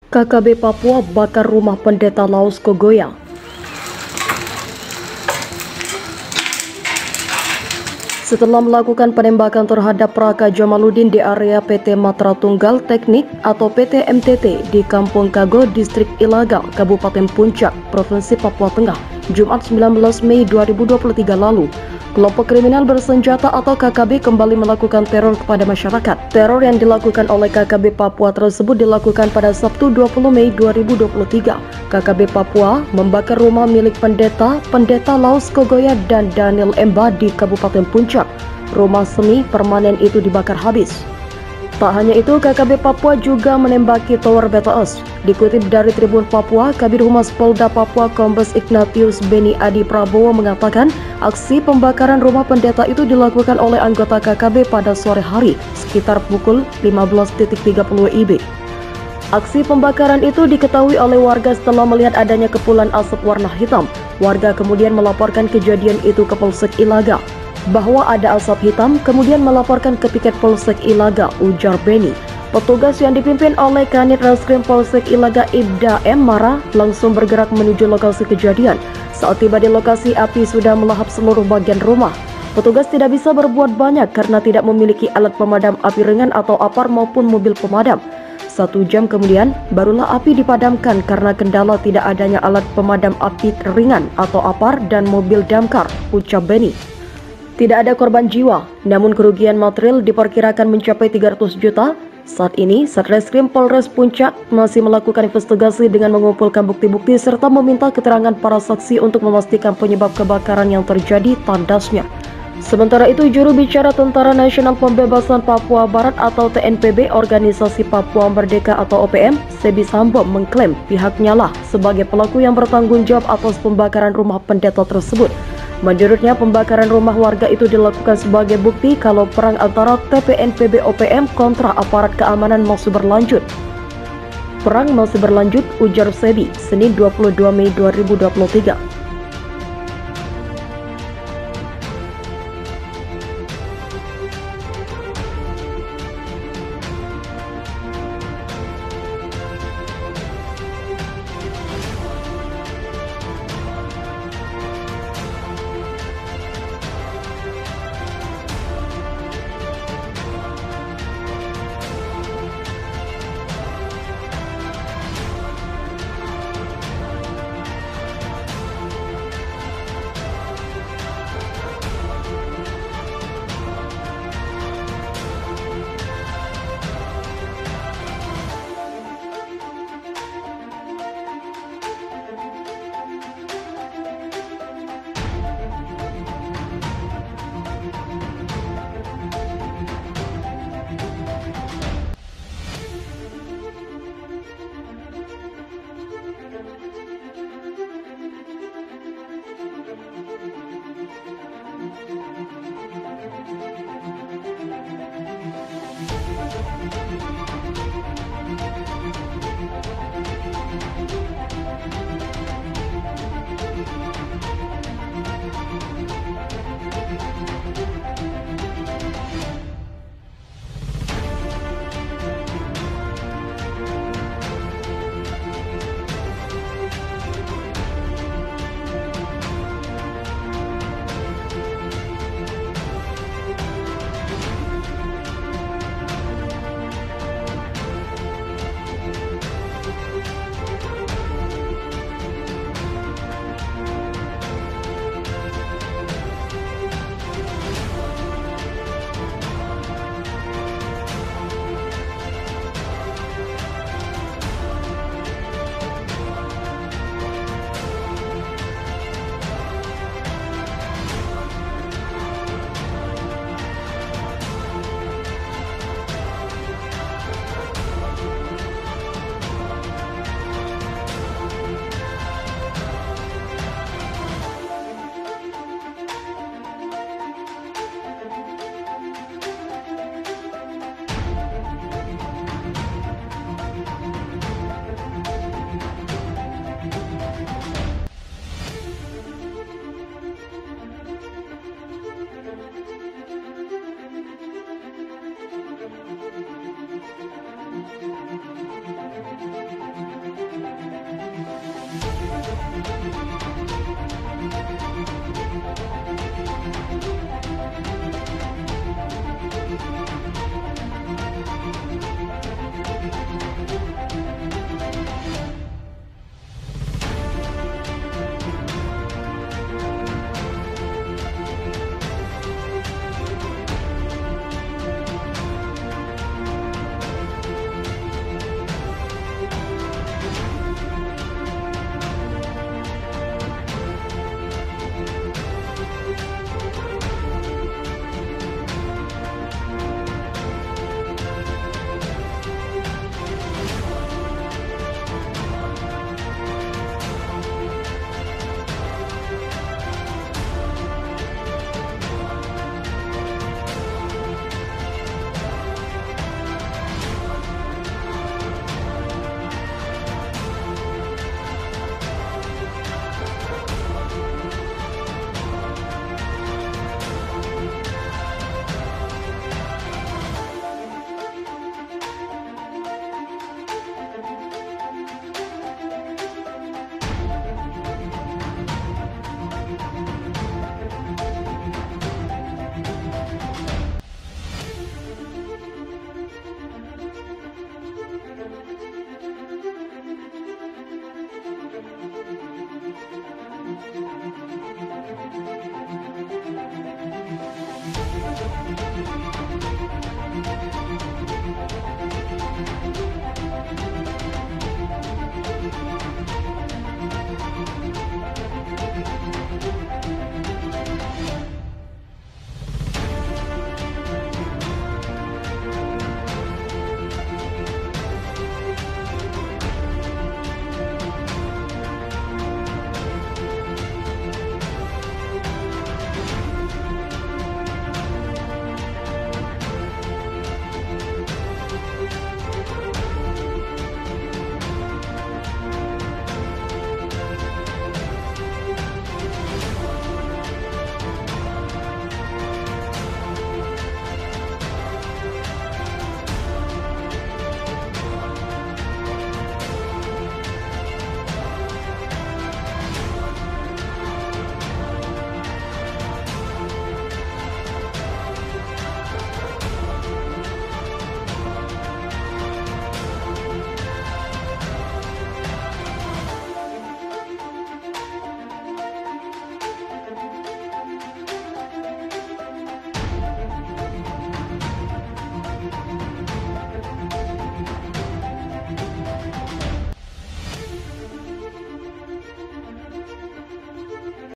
KKB Papua bakar rumah pendeta Laos Kogoya. Setelah melakukan penembakan terhadap Raka Jamaluddin di area PT Matra Tunggal Teknik atau PT MTT di Kampung Kago, Distrik Ilaga, Kabupaten Puncak, Provinsi Papua Tengah, Jumat 19 Mei 2023 lalu, kelompok kriminal bersenjata atau KKB kembali melakukan teror kepada masyarakat. Teror yang dilakukan oleh KKB Papua tersebut dilakukan pada Sabtu 20 Mei 2023. KKB Papua membakar rumah milik pendeta Laos Kogoya dan Daniel Emba di Kabupaten Puncak. Rumah semi permanen itu dibakar habis. Tak hanya itu, KKB Papua juga menembaki Tower BTS. Dikutip dari Tribun Papua, Kabid Humas Polda Papua Kombes Ignatius Beni Adi Prabowo mengatakan aksi pembakaran rumah pendeta itu dilakukan oleh anggota KKB pada sore hari sekitar pukul 15.30 WIB. Aksi pembakaran itu diketahui oleh warga setelah melihat adanya kepulan asap warna hitam. Warga kemudian melaporkan kejadian itu ke Polsek Ilaga. Bahwa ada asap hitam, kemudian melaporkan ke piket Polsek Ilaga, ujar Beni. Petugas yang dipimpin oleh Kanit Reskrim Polsek Ilaga Ibda M. Mara langsung bergerak menuju lokasi kejadian. Saat tiba di lokasi, api sudah melahap seluruh bagian rumah. Petugas tidak bisa berbuat banyak karena tidak memiliki alat pemadam api ringan atau APAR maupun mobil pemadam. 1 jam kemudian, barulah api dipadamkan karena kendala tidak adanya alat pemadam api ringan atau APAR dan mobil damkar, ucap Beni. Tidak ada korban jiwa, namun kerugian material diperkirakan mencapai 300 juta. Saat ini, Satreskrim Polres Puncak masih melakukan investigasi dengan mengumpulkan bukti-bukti serta meminta keterangan para saksi untuk memastikan penyebab kebakaran yang terjadi, tandasnya. Sementara itu, juru bicara Tentara Nasional Pembebasan Papua Barat atau TNPB Organisasi Papua Merdeka atau OPM, Sebi Sambo mengklaim pihaknya lah sebagai pelaku yang bertanggung jawab atas pembakaran rumah pendeta tersebut. Menurutnya, pembakaran rumah warga itu dilakukan sebagai bukti kalau perang antara TPNPB OPM kontra aparat keamanan masih berlanjut. Perang masih berlanjut, ujar Sebi, Senin 22 Mei 2023.